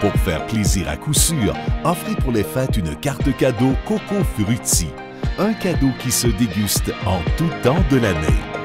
Pour faire plaisir à coup sûr, offrez pour les fêtes une carte cadeau Coco Frutti. Un cadeau qui se déguste en tout temps de l'année.